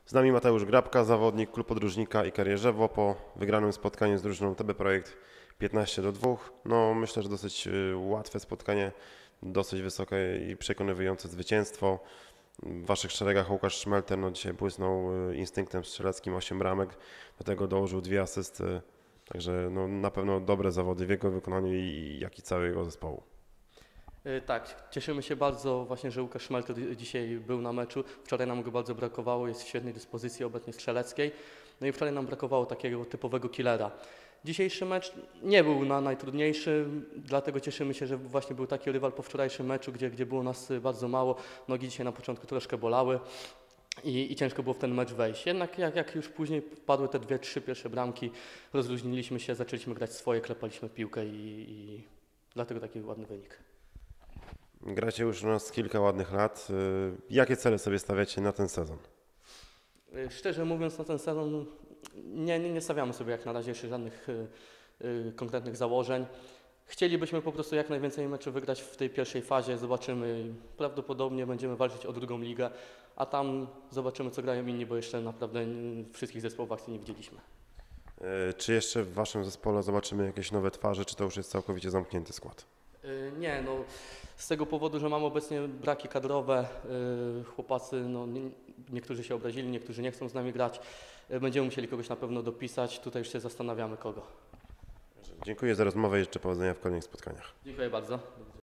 Z nami Mateusz Grabka, zawodnik Klub Podróżnika i Karierzewo po wygranym spotkaniu z drużyną TB Projekt 15-2. No, myślę, że dosyć łatwe spotkanie, dosyć wysokie i przekonywujące zwycięstwo. W waszych szeregach Łukasz Szmelter dzisiaj błysnął instynktem strzeleckim, 8 bramek, do tego dołożył 2 asysty. Także na pewno dobre zawody w jego wykonaniu jak i całego zespołu. Tak, cieszymy się bardzo właśnie, że Łukasz Szmelter dzisiaj był na meczu. Wczoraj nam go bardzo brakowało, jest w świetnej dyspozycji obecnie strzeleckiej. No i wczoraj nam brakowało takiego typowego killera. Dzisiejszy mecz nie był najtrudniejszy, dlatego cieszymy się, że właśnie był taki rywal po wczorajszym meczu, gdzie było nas bardzo mało. Nogi dzisiaj na początku troszkę bolały i ciężko było w ten mecz wejść. Jednak jak już później padły te 2-3 pierwsze bramki, rozluźniliśmy się, zaczęliśmy grać swoje, klepaliśmy piłkę i dlatego taki ładny wynik. Gracie już u nas kilka ładnych lat. Jakie cele sobie stawiacie na ten sezon? Szczerze mówiąc, na ten sezon nie stawiamy sobie jak na razie jeszcze żadnych konkretnych założeń. Chcielibyśmy po prostu jak najwięcej meczów wygrać w tej pierwszej fazie. Zobaczymy, prawdopodobnie będziemy walczyć o drugą ligę, a tam zobaczymy, co grają inni, bo jeszcze naprawdę wszystkich zespołów akcji nie widzieliśmy. Czy jeszcze w waszym zespole zobaczymy jakieś nowe twarze, czy to już jest całkowicie zamknięty skład? Nie, z tego powodu, że mamy obecnie braki kadrowe, chłopacy, niektórzy się obrazili, niektórzy nie chcą z nami grać. Będziemy musieli kogoś na pewno dopisać, tutaj już się zastanawiamy kogo. Dziękuję za rozmowę i życzę powodzenia w kolejnych spotkaniach. Dziękuję bardzo.